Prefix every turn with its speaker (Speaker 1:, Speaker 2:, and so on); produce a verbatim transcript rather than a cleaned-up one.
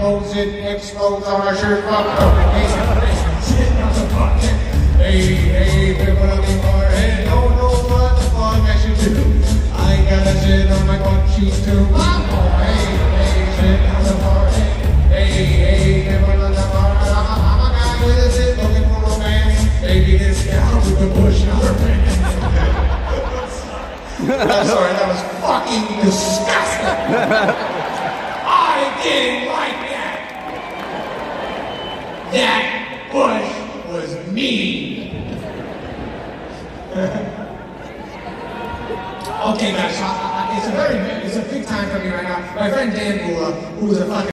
Speaker 1: clothes didn't explode on our shirt. Hey, shit, not the pocket. Hey, hey, people on the forehead. Don't know what the fuck I should do. I gotta sit on my butt cheeks too. Oh, hey, hey, shit, on the forehead. Hey, hey, people on the forehead. I'm a guy with a zit looking for romance. Maybe this gal with the bush on her pants. I'm sorry, that was fucking disgusting. I didn't like that. That bush was mean. Okay, guys, it's a very, it's a big time for me right now. My friend Dan, who, uh, who was a fucking